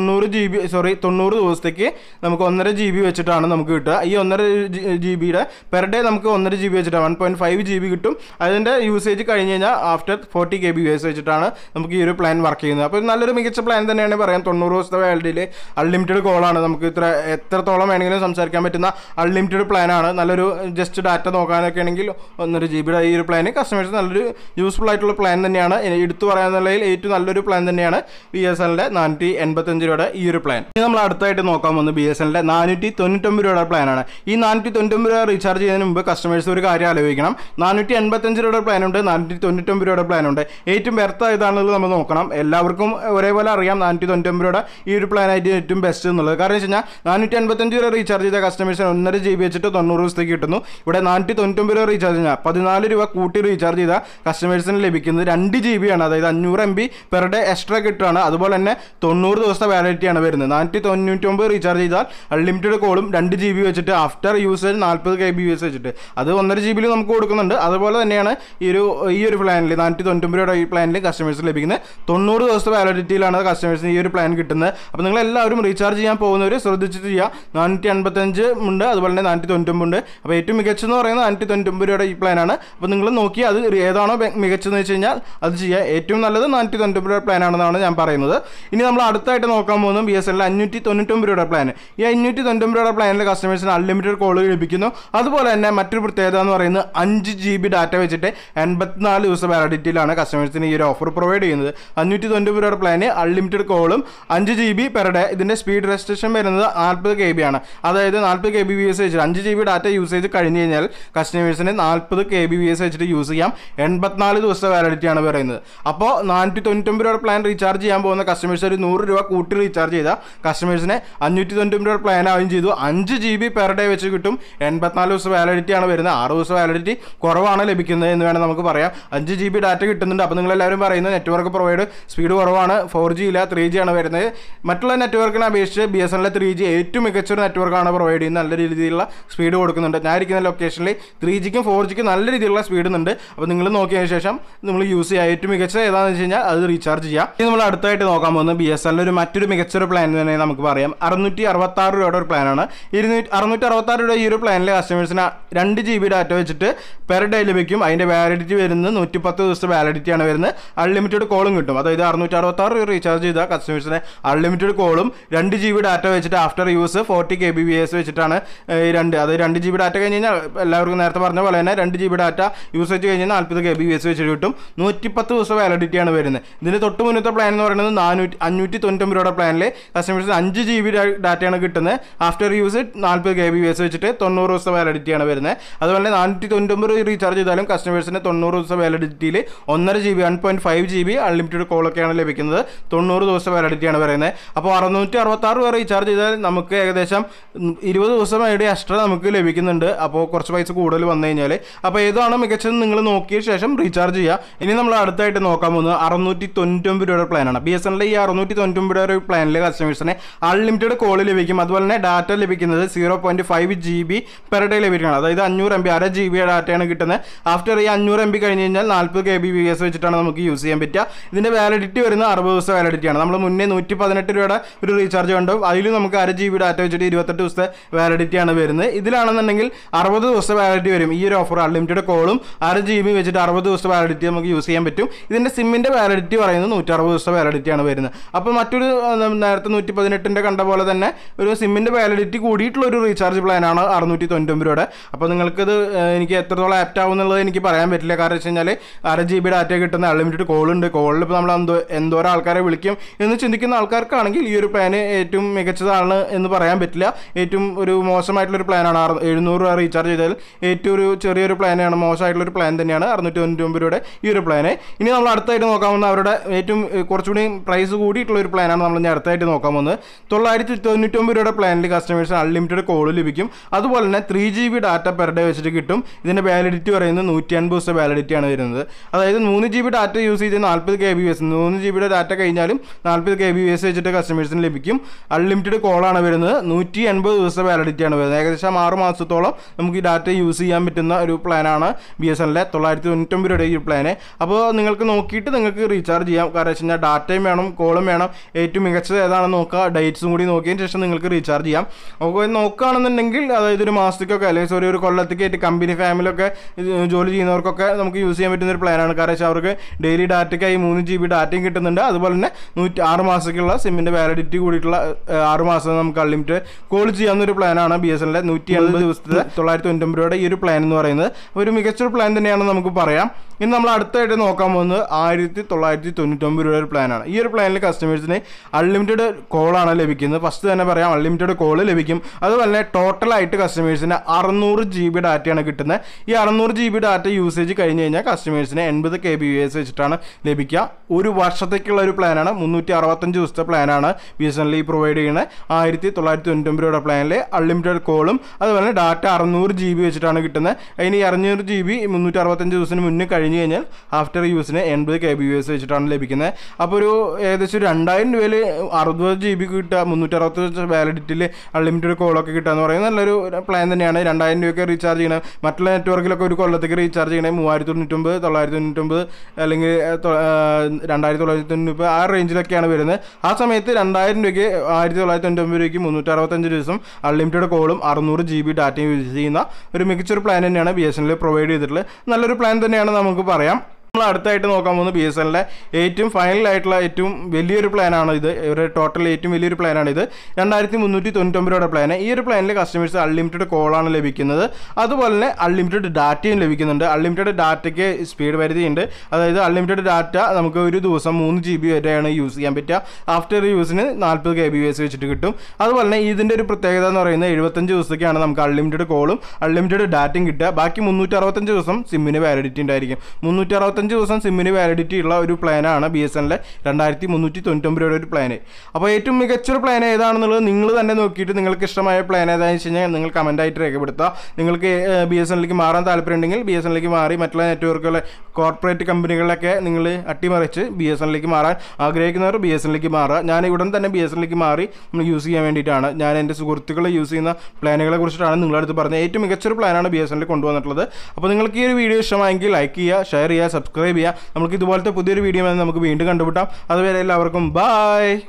90 ദിവസത്തേക്ക് നമുക്ക് 1.5 GB വെച്ചിട്ടാണ് നമുക്ക് കിട്ടുക. ഈ 1.5 GBയുടെ പെർ ഡേ നമുക്ക് 1.5 GB വെച്ചിട്ടാണ് 1.5 GB കിട്ടും. അതിൻ്റെ യൂസേജ് കഴിഞ്ഞ് കഴിഞ്ഞാൽ ആഫ്റ്റർ 40 kbps വെച്ചിട്ടാണ് നമുക്ക് ഈ ഒരു പ്ലാൻ വർക്ക് ചെയ്യുന്നത്. അപ്പോൾ നല്ലൊരു മികച്ച പ്ലാൻ തന്നെയാണ് പറയാം. 90 ദിവസത്തെ വാലിഡിറ്റിയിൽ അൺലിമിറ്റഡ് കോളാണ്. നമുക്ക് എത്രത്തോളം വേണമെങ്കിലും സംസാരിക്കാൻ പറ്റുന്ന അൺലിമിറ്റഡ് പ്ലാനാണ്. നല്ലൊരു ജസ്റ്റ് ഡാറ്റ നോക്കാനൊക്കെ ആണെങ്കിൽ 1.5 GBയുടെ ഈ ഒരു പ്ലാന് കസ്റ്റമേഴ്സ് നല്ലൊരു യൂസ്ഫുൾ ആയിട്ടുള്ള പ്ലാൻ തന്നെയാണ്. എടുത്തു പറയാനുള്ളതിൽ ഏറ്റവും നല്ലൊരു പ്ലാൻ തന്നെയാണ് BSNLന്റെ 485 രൂപയുടെ ഈ ഒരു പ്ലാൻ. ഇനി നമ്മൾ അടുത്തായിട്ട് നോക്കാൻ പോകുന്നത് BSNLന്റെ 499 രൂപയുടെ പ്ലാനാണ്. ഈ 499 രൂപ റീചാർജ് ചെയ്യുന്നതിന് മുമ്പ് കസ്റ്റമേഴ്സ് ഒരു കാര്യം ആലോചിക്കണം. 485 രൂപയുടെ പ്ലാനുണ്ട്, 499 രൂപയുടെ പ്ലാനുണ്ട്. ഏറ്റവും ബെർത്ത് ഏതാണെന്നുള്ളത് നമ്മൾ നോക്കണം. എല്ലാവർക്കും ഒരേപോലെ അറിയാം 499 രൂപയുടെ ഈ ഒരു പ്ലാനായിട്ട് ഏറ്റവും ബെസ്റ്റ് എന്നുള്ളത്. കാരണം വെച്ച് കഴിഞ്ഞാൽ 485 രൂപ റീചാർജ് ചെയ്ത കസ്റ്റമേഴ്സിന് 1.5 GB വെച്ചിട്ട് 90 ദിവസത്തേക്ക് കിട്ടുന്നു. ഇവിടെ 499 രൂപ റീചാർജ് ചെയ്താൽ 14 രൂപ കൂട്ടി റീചാർജ് ചെയ്ത കസ്റ്റമേഴ്സിന് ലഭിക്കുന്നത് 2 GB ആണ്. അതായത് 500 MB പെർ ഡേ എക്സ്ട്രാ കിട്ടുകയാണ്. അതുപോലെ തന്നെ 90 ദിവസത്തെ വാലിഡിറ്റിയാണ് വരുന്നത്. 499 റീചാർജ് ചെയ്താൽ അൺലിമിറ്റഡ് കോളും 2 GB വെച്ചിട്ട് ആഫ്റ്റർ യൂസേജ് 40 kbps വെച്ചിട്ട് അത് 1.5 GB നമുക്ക് കൊടുക്കുന്നുണ്ട്. അതുപോലെ തന്നെയാണ് ഈ ഒരു പ്ലാനിൽ 499 രൂപയുടെ ഈ പ്ലാനിൽ കസ്റ്റമേഴ്സിന് ലഭിക്കുന്നത്. 90 ദിവസത്തെ വാലിഡിറ്റിയിലാണ് കസ്റ്റമേഴ്സിന് ഈ ഒരു പ്ലാൻ കിട്ടുന്നത്. അപ്പോൾ നിങ്ങൾ എല്ലാവരും റീചാർജ് ചെയ്യാൻ പോകുന്നവർ ശ്രദ്ധിച്ചിട്ട് ചെയ്യുക. 485 ഉണ്ട്, അതുപോലെ തന്നെ 499 ഉണ്ട്. അപ്പോൾ ഏറ്റവും മികച്ചെന്ന് പറയുന്നത് 499 രൂപയുടെ ഈ പ്ലാനാണ്. അപ്പോൾ നിങ്ങൾ നോക്കി അത് ഏതാണോ മികച്ചെന്ന് വെച്ച് കഴിഞ്ഞാൽ അത് ചെയ്യുക. ഏറ്റവും നല്ലത് 499 രൂപയുടെ പ്ലാൻ ആണെന്നാണ് ഞാൻ പറയുന്നത്. ഇനി നമ്മൾ അടുത്തായിട്ട് നോക്കാൻ പോകുന്നത് BSNL 599 രൂപയുടെ പ്ലാൻ. ഈ 599 രൂപയുടെ പ്ലാനിൽ കസ്റ്റമേഴ്സിന് അൺലിമിറ്റഡ് കോൾ ലഭിക്കുന്നു. അതുപോലെ തന്നെ മറ്റൊരു പ്രത്യേകത എന്ന് പറയുന്നത് 5 GB ഡാറ്റ വെച്ചിട്ട് 84 ദിവസം വാലിഡിറ്റിയിലാണ് കസ്റ്റമേഴ്സിന് ഈ ഒരു ഓഫർ പ്രൊവൈഡ് ചെയ്യുന്നത്. 599 രൂപയുടെ പ്ലാന് അൺലിമിറ്റഡ് കോളും 5 GB പെർ ഡേ. ഇതിൻ്റെ സ്പീഡ് റെസ്ട്രിക്ഷൻ വരുന്നത് 40 KB ആണ്. അതായത് 40 kbps വെച്ചിട്ട് 5 GB ഡാറ്റ യൂസേജ് കഴിഞ്ഞ് കഴിഞ്ഞാൽ കസ്റ്റമേഴ്സിന് 40 kbps വെച്ചിട്ട് യൂസ് ചെയ്യാം. 84 ദിവസത്തെ വാലിഡിറ്റിയാണ് പറയുന്നത്. അപ്പോൾ 499 രൂപയുടെ പ്ലാൻ റീചാർജ് ചെയ്യാൻ പോകുന്ന കസ്റ്റമേഴ്സ് ഒരു 100 രൂപ കൂട്ടി റീചാർജ് ചെയ്താൽ കസ്റ്റമേഴ്സിനെ 599 രൂപ പ്ലാൻ ആവുകയും ചെയ്തു. 5 GB പെർ ഡേ വെച്ച് കിട്ടും. 84 ദിവസം വാലിഡിറ്റിയാണ് വരുന്നത്. 6 ദിവസം വാലിഡിറ്റി കുറവാണ് ലഭിക്കുന്നത് എന്ന് വേണം നമുക്ക് പറയാം. 5 GB ഡാറ്റ കിട്ടുന്നുണ്ട്. അപ്പോൾ നിങ്ങളെല്ലാവരും പറയുന്നത് നെറ്റ്വർക്ക് പ്രൊവൈഡ് സ്പീഡ് കുറവാണ്, 4G ഇല്ല, 3G ആണ് വരുന്നത്. മറ്റുള്ള നെറ്റ്വർക്കിനെ അപേക്ഷിച്ച് BSNL 3G ഏറ്റവും മികച്ചൊരു നെറ്റ്വർക്കാണ് പ്രൊവൈഡ് ചെയ്യുന്നത്. നല്ല രീതിയിലുള്ള സ്പീഡ് കൊടുക്കുന്നുണ്ട്. ഞാൻ ഇരിക്കുന്ന ലൊക്കേഷനിൽ 3Gക്കും 4Gക്കും നല്ല രീതിയിലുള്ള സ്പീഡ് ഉണ്ട്. അപ്പോൾ നിങ്ങൾ നോക്കിയതിന് ശേഷം നിങ്ങൾ യൂസ് ചെയ്യുക. ഏറ്റവും മികച്ച ഏതാണെന്ന് വെച്ച് കഴിഞ്ഞാൽ അത് റീചാർജ് ചെയ്യുക. ഇനി നമ്മൾ അടുത്തായിട്ട് നോക്കാൻ പോകുന്നത് BSNL മറ്റൊരു മികച്ചൊരു പ്ലാൻ തന്നെ നമുക്ക് പറയാം. 666 രൂപയുടെ ഒരു പ്ലാനാണ്. 666 രൂപ ഈ ഒരു പ്ലാനിലെ കസ്റ്റമേഴ്സിന് 2 GB ഡാറ്റ വെച്ചിട്ട് പെർ ഡേ ലഭിക്കും. അതിൻ്റെ വാലിഡിറ്റി വരുന്നത് 110 ദിവസത്തെ വാലിഡിറ്റിയാണ് വരുന്നത്. അൺലിമിറ്റഡ് കോളും കിട്ടും. അതായത് 666 രൂപ റീചാർജ് ചെയ്താൽ കസ്റ്റമേഴ്സിന് അൺലിമിറ്റഡ് കോളും 2 GB ഡാറ്റ വെച്ചിട്ട് ആഫ്റ്റർ യൂസ് 40 kbps വെച്ചിട്ടാണ് അത് 2 GB ഡാറ്റ കഴിഞ്ഞ് കഴിഞ്ഞാൽ എല്ലാവർക്കും നേരത്തെ പറഞ്ഞ പോലെ തന്നെ 2 GB ഡാറ്റ യൂസേജ് കഴിഞ്ഞാൽ 40 kbps വെച്ചിട്ട് കിട്ടും. 110 ദിവസം വാലിഡിറ്റിയാണ് വരുന്നത്. ഇതിന് തൊട്ട് മുന്നത്തെ പ്ലാൻ എന്ന് പറയുന്നത് 599 രൂപയുടെ പ്ലാനിൽ കസ്റ്റമേഴ്സിന് 5 GB ഡാറ്റയാണ് കിട്ടുന്നത്. ആഫ്റ്റർ യൂസ് 40 kbps വെച്ചിട്ട് 90 ദിവസം വാലിഡിറ്റിയാണ് വരുന്നത്. അതുപോലെ 499 റീചാർജ് ചെയ്താലും കസ്റ്റമേഴ്സിന് 90 ദിവസം വാലിഡിറ്റിയിൽ 1.5 GB 1.5 GB അൺലിമിറ്റഡ് കോളൊക്കെയാണ് ലഭിക്കുന്നത്. 90 ദിവസം വാലിഡിറ്റിയാണ് പറയുന്നത്. അപ്പോൾ 666 രൂപ റീചാർജ് ചെയ്താൽ നമുക്ക് ഏകദേശം 20 ദിവസം ഐഡി എക്സ്ട്രാ നമുക്ക് ലഭിക്കുന്നുണ്ട്. അപ്പോൾ കുറച്ച് പൈസ കൂടുതൽ വന്നു കഴിഞ്ഞാൽ അപ്പോൾ ഏതാണ് മികച്ചത് നിങ്ങൾ നോക്കിയ ശേഷം റീചാർജ് ചെയ്യുക. ഇനി നമ്മൾ അടുത്തായിട്ട് നോക്കാൻ പോകുന്നത് 699 രൂപയുടെ പ്ലാനാണ്. BSNL ഈ 699 രൂപയുടെ പ്ലാനിലെ കസ്റ്റമേഴ്സിന് അൺലിമിറ്റഡ് കോൾ ലഭിക്കും. അതുപോലെ തന്നെ ഡാറ്റ ലഭിക്കുന്നത് 0.5 GB പെർ ഡേ ലഭിക്കണം. അതായത് 500 MB 1/2 GB ഡാറ്റയാണ് കിട്ടുന്നത്. ആഫ്റ്റർ ഈ 500 MB കഴിഞ്ഞ് കഴിഞ്ഞാൽ 40 kbps വെച്ചിട്ടാണ് നമുക്ക് യൂസ് ചെയ്യാൻ പറ്റുക. ഇതിൻ്റെ വാലിഡിറ്റി വരുന്ന 60 ദിവസത്തെ വാലിഡിറ്റിയാണ്. നമ്മൾ മുന്നേ 118 രൂപയുടെ ഒരു റീചാർജ് കണ്ടു. അതിൽ നമുക്ക് 1/2 GB ഡാറ്റ വെച്ചിട്ട് 28 ദിവസത്തെ വാലിഡിറ്റിയാണ് വരുന്നത്. ഇതിലാണെന്നുണ്ടെങ്കിൽ 60 ദിവസത്തെ വാലിഡിറ്റി വരും. ഈ ഒരു ഓഫർ അൺലിമിറ്റഡ് കോളും 1/2 GB വെച്ചിട്ട് 60 ദിവസത്തെ വാലിഡിറ്റി നമുക്ക് യൂസ് ചെയ്യാൻ പറ്റും. ഇതിൻ്റെ സിമ്മിൻ്റെ വാലിഡിറ്റി പറയുന്നത് 160 ദിവസത്തെ വാലിഡിറ്റിയാണ് വരുന്നത്. അപ്പോൾ മറ്റൊരു നേരത്തെ 118 കണ്ട പോലെ തന്നെ ഒരു സിമ്മിൻ്റെ വാലിഡിറ്റി കൂടിയിട്ടുള്ള ഒരു റീചാർജ് പ്ലാനാണ് 699 രൂപയുടെ. അപ്പോൾ നിങ്ങൾക്കത് എനിക്ക് എത്രത്തോളം ആപ്റ്റ് ആവും എന്നുള്ളത് എനിക്ക് പറയാൻ പറ്റില്ല. കാരണം വെച്ച് കഴിഞ്ഞാൽ 1/2 GB ഡാറ്റ കിട്ടുന്ന അൺലിമിറ്റഡ് കോളുണ്ട്. കോളിൽ ഇപ്പോൾ നമ്മൾ എന്തോരം ആൾക്കാരെ വിളിക്കും എന്ന് ചിന്തിക്കുന്ന ആൾക്കാർക്കാണെങ്കിൽ ഈ ഒരു പ്ലാന് ഏറ്റവും മികച്ചതാണ് എന്ന് പറയാൻ പറ്റില്ല. ഏറ്റവും ഒരു മോശമായിട്ടുള്ളൊരു പ്ലാനാണ്. 700 രൂപ റീചാർജ് ചെയ്താൽ ഏറ്റവും ഒരു ചെറിയൊരു പ്ലാനാണ്, മോശമായിട്ടുള്ളൊരു പ്ലാൻ തന്നെയാണ് 699 രൂപയുടെ ഈ ഒരു പ്ലാന്. ഇനി നമ്മൾ അടുത്തായിട്ട് നോക്കാൻ പോകുന്ന അവരുടെ ഏറ്റവും കുറച്ചുകൂടി പ്രൈസ് കൂടിയിട്ടുള്ള ഒരു പ്ലാനാണ് നമ്മൾ ഇനി അടുത്തായിട്ട് നോക്കാൻ പോകുന്നത്. 999 രൂപയുടെ പ്ലാനിൽ കസ്റ്റമേഴ്സ് അൺലിമിറ്റഡ് കോൾ ലഭിക്കും. അതുപോലെ തന്നെ 3 GB ഡാറ്റ പെർ ഡേ വെച്ചിട്ട് കിട്ടും. ഇതിൻ്റെ വാലിഡിറ്റി പറയുന്നത് 150 ദിവസത്തെ വാലിഡിറ്റിയാണ് വരുന്നത്. അതായത് 3 GB ഡാറ്റ യൂസ് ചെയ്ത് 40 kbps 3 GB ഡാറ്റ കഴിഞ്ഞാലും 40 kbps വെച്ചിട്ട് കസ്റ്റമേഴ്സിന് ലഭിക്കും. അൺലിമിറ്റഡ് കോളാണ് വരുന്നത്. 180 ദിവസത്തെ വാലിഡിറ്റിയാണ് വരുന്നത്. ഏകദേശം 6 മാസത്തോളം നമുക്ക് ഈ ഡാറ്റ യൂസ് ചെയ്യാൻ പറ്റുന്ന ഒരു പ്ലാനാണ് BSNL 999 രൂപയുടെ ഈ പ്ലാന്. അപ്പോൾ നിങ്ങൾക്ക് നോക്കിയിട്ട് നിങ്ങൾക്ക് റീചാർജ് ചെയ്യാം. കാരണം വെച്ച് കഴിഞ്ഞാൽ ഡാറ്റയും വേണം, കോളും വേണം. ഏറ്റവും മികച്ചത് ഏതാണെന്ന് നോക്കുക. ഡേറ്റ്സും കൂടി നോക്കിയതിന് ശേഷം നിങ്ങൾക്ക് റീചാർജ് ചെയ്യാം. അപ്പോൾ നോക്കുകയാണെന്നുണ്ടെങ്കിൽ അതായത് ഒരു മാസത്തേക്കൊക്കെ അല്ലെങ്കിൽ ഒരു കൊല്ലത്തേക്കായിട്ട് കമ്പനി ഫാമിലിയൊക്കെ ജോലി ചെയ്യുന്നവർക്കൊക്കെ നമുക്ക് യൂസ് ചെയ്യാൻ പറ്റുന്ന ഒരു പ്ലാനാണ്. കാരണം വെച്ചാൽ അവർക്ക് ഡെയിലി ഡാറ്റയ്ക്കായി 3 GB ഡാറ്റയും കിട്ടുന്നുണ്ട്. അതുപോലെ തന്നെ 6 മാസത്തേക്കുള്ള സിമ്മിൻ്റെ വാലിഡിറ്റി കൂടിയിട്ടുള്ള 6 മാസം നമുക്ക് അൺലിമിറ്റഡ് കോൾ ചെയ്യാവുന്ന ഒരു പ്ലാനാണ് BSNL 180 ദിവസത്തെ 999 രൂപയുടെ ഈ ഒരു പ്ലാൻ എന്ന് പറയുന്നത്. ഒരു മികച്ചൊരു പ്ലാൻ തന്നെയാണെന്ന് നമുക്ക് പറയാം. ഇനി നമ്മൾ അടുത്തായിട്ട് നോക്കാൻ പോകുന്നത് 1999 രൂപയുടെ ഒരു പ്ലാനാണ്. ഈ ഒരു പ്ലാനിൽ കസ്റ്റമേഴ്സിന് അൺലിമിറ്റഡ് കോളാണ് ലഭിക്കുന്നത്. ഫസ്റ്റ് തന്നെ പറയാം, അൺലിമിറ്റഡ് കോൾ ലഭിക്കും. അതുപോലെ തന്നെ ടോട്ടലായിട്ട് കസ്റ്റമേഴ്സിന് 600 GB ഡാറ്റയാണ് കിട്ടുന്നത്. ഈ 600 GB ഡാറ്റ യൂസേജ് കഴിഞ്ഞ് കഴിഞ്ഞാൽ കസ്റ്റമേഴ്സിന് 80 kbps വെച്ചിട്ടാണ് ലഭിക്കുക. ഒരു വർഷത്തേക്കുള്ള ഒരു പ്ലാനാണ്. 365 ദിവസത്തെ പ്ലാനാണ് BSNL പ്രൊവൈഡ് ചെയ്യുന്നത്. 1999 രൂപയുടെ പ്ലാനിൽ അൺലിമിറ്റഡ് കോളും അതുപോലെ തന്നെ ഡാറ്റ 600 GB വെച്ചിട്ടാണ് കിട്ടുന്നത്. അതിന് 600 GB 365 ദിവസത്തിന് മുന്നേ കഴിഞ്ഞ് കഴിഞ്ഞാൽ ആഫ്റ്റർ യൂസിന് 80 kbps വെച്ചിട്ടാണ് ലഭിക്കുന്നത്. അപ്പോൾ ഒരു ഏകദേശം 2000 രൂപയിൽ 60 GB കിട്ടുക, 365 വാലിഡിറ്റിയിൽ അൺലിമിറ്റഡ് കോളൊക്കെ കിട്ടുക എന്ന് പറയുന്നത് നല്ലൊരു പ്ലാൻ തന്നെയാണ്. 2000 രൂപയൊക്കെ റീചാർജ് ചെയ്യണം. മറ്റുള്ള നെറ്റ്വർക്കിലൊക്കെ ഒരു കൊല്ലത്തേക്ക് റീചാർജ് ചെയ്യണേ 3999, 999 അല്ലെങ്കിൽ 2999 ആ റേഞ്ചിലൊക്കെയാണ് വരുന്നത്. ആ സമയത്ത് 2000 രൂപയ്ക്ക് 1999 രൂപയ്ക്ക് 365 ദിവസം അൺലിമിറ്റഡ് കോളും 600 GB ഡാറ്റയും യൂസ് ചെയ്യുന്ന ഒരു മികച്ചൊരു പ്ലാൻ തന്നെയാണ് BSNL പ്രൊവൈഡ് ചെയ്തിട്ടുള്ളത്. നല്ലൊരു പ്ലാൻ തന്നെയാണ് നമുക്ക് പറയാം. നമ്മൾ അടുത്തായിട്ട് നോക്കാൻ പോകുന്നത് BSNL ഏറ്റവും ഫൈനലായിട്ടുള്ള ഏറ്റവും വലിയൊരു പ്ലാനാണ് ഇത്. ഇവരുടെ ടോട്ടൽ ഏറ്റവും വലിയൊരു പ്ലാനാണ് ഇത്. 2399 രൂപയുടെ പ്ലാന്. ഈ ഒരു പ്ലാനിൽ കസ്റ്റമേഴ്സ് അൺലിമിറ്റഡ് കോളാണ് ലഭിക്കുന്നത്. അതുപോലെ തന്നെ അൺലിമിറ്റഡ് ഡാറ്റയും ലഭിക്കുന്നുണ്ട്. അൺലിമിറ്റഡ് ഡാറ്റയ്ക്ക് സ്പീഡ് പരിധിയുണ്ട്. അതായത് അൺലിമിറ്റഡ് ഡാറ്റ നമുക്ക് ഒരു ദിവസം 3 GB വരെയാണ് യൂസ് ചെയ്യാൻ പറ്റുക. ആഫ്റ്റർ യൂസിന് 40 kbps വെച്ചിട്ട് കിട്ടും. അതുപോലെ തന്നെ ഇതിൻ്റെ ഒരു പ്രത്യേകത എന്ന് പറയുന്നത് 75 ദിവസത്തേക്കാണ് നമുക്ക് അൺലിമിറ്റഡ് കോളും അൺലിമിറ്റഡ് ഡാറ്റയും കിട്ടുക. ബാക്കി 365 ദിവസം സിമ്മിന് വാലിഡിറ്റി ഉണ്ടായിരിക്കും. 365 45 ദിവസം സിമ്മിന് വാലിഡിറ്റി ഉള്ള ഒരു പ്ലാനാണ് BSNL 2399 രൂപയുടെ ഒരു പ്ലാന്. അപ്പോൾ ഏറ്റവും മികച്ചൊരു പ്ലാൻ ഏതാണെന്നുള്ളത് നിങ്ങൾ തന്നെ നോക്കിയിട്ട് നിങ്ങൾക്ക് ഇഷ്ടമായ പ്ലാൻ ഏതാണെന്ന് വെച്ച് കഴിഞ്ഞാൽ നിങ്ങൾ കമൻറ്റായിട്ട് രേഖപ്പെടുത്തുക. നിങ്ങൾക്ക് BSNLക്ക് മാറാൻ താല്പര്യമുണ്ടെങ്കിൽ BSNLക്ക് മാറി മറ്റുള്ള നെറ്റ്വർക്കുകളെ കോർപ്പറേറ്റ് കമ്പനികളിലൊക്കെ നിങ്ങൾ അട്ടിമറിച്ച് BSNLക്ക് മാറാൻ ആഗ്രഹിക്കുന്നവർ BSNLക്ക് മാറുക. ഞാൻ ഉടൻ തന്നെ BSNLക്ക് മാറി നമ്മൾ യൂസ് ചെയ്യാൻ വേണ്ടിയിട്ടാണ്. ഞാൻ എൻ്റെ സുഹൃത്തുക്കൾ യൂസ് ചെയ്യുന്ന പ്ലാനുകളെ കുറിച്ചിട്ടാണ് നിങ്ങളുടെ അടുത്ത് പറഞ്ഞത്. ഏറ്റവും മികച്ചൊരു പ്ലാനാണ് BSNL കൊണ്ടുവന്നിട്ടുള്ളത്. അപ്പോൾ നിങ്ങൾക്ക് ഈ ഒരു വീഡിയോ ഇഷ്ടമായെങ്കിൽ ലൈക്ക് ചെയ്യുക, ഷെയർ ചെയ്യുക, സബ്സ്ക്രൈബ് ചെയ്യുക. നമുക്ക് ഇതുപോലത്തെ പുതിയൊരു വീഡിയോ നമുക്ക് വീണ്ടും കണ്ടുമുട്ടാം. അതുവരെ എല്ലാവർക്കും ബൈ.